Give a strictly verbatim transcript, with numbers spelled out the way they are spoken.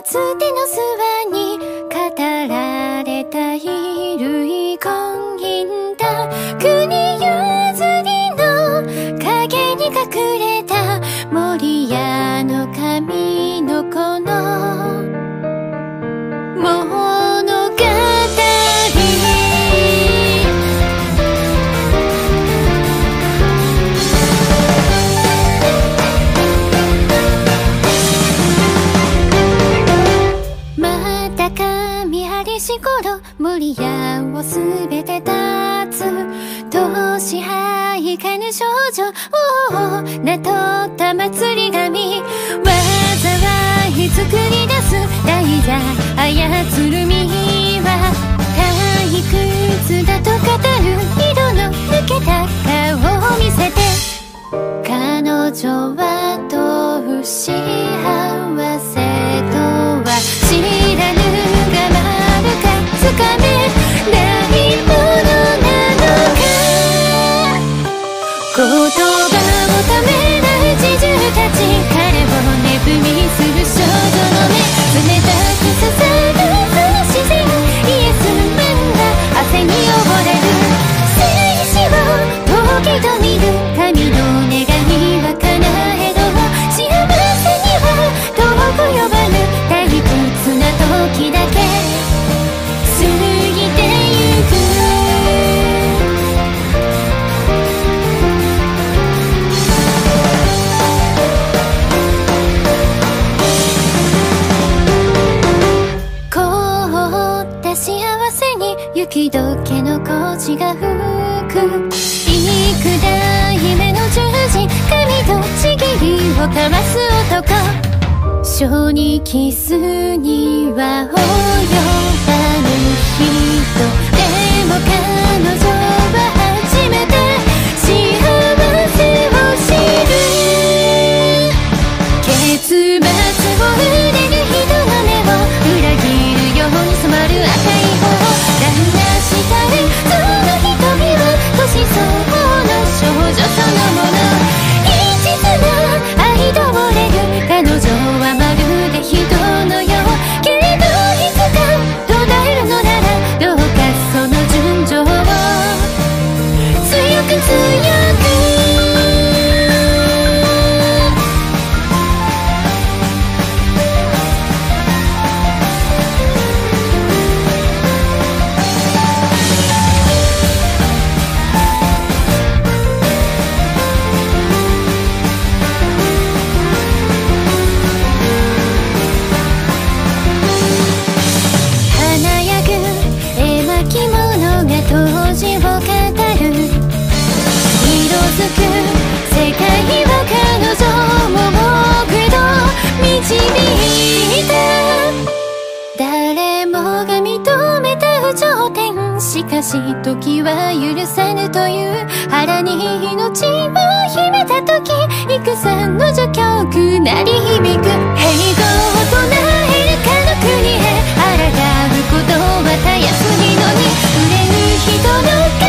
つての諏訪に語られた衣類婚姻だ。国譲りの影に隠れた森屋の神の子の物語。また神張りし頃森屋をすべて立つ同支配下ぬ少女を名取った祭り神。災い作り出す大座操る身は退屈だと語る色の抜けた顔を見せて、彼女はどう幸せとは知らぬがまるかつかめないものなのか。言葉をためない侍従たち、彼を寝踏みする少女の目、冷たく刺さるその自然、イエスマンが汗に溺れる。生死を時々見る神の願いは叶えど、幸せには遠く呼ばぬ退屈な時だけ過ぎてゆく。雪解けの腰が吹く幾代目の十字、髪とちぎりを交わす男。小にキスには及ばぬ人、でも彼女は初めて幸せを知る。結末を憂れる人の目を裏切るように染まる赤い方、旦那したりその瞳は年相応の少女そのもの。一途な愛どれる彼女はまるで人のよう、けれどいつか途絶えるのならどうかその純情を強く強く。当時を語る色づく世界は彼女を僕と導いた。誰もが認めた有頂天、しかし時は許さぬという腹に命を秘めた時、戦の序曲鳴り響く。平和を唱えるかの国へ抗うことはたやすいのに、憂れる人の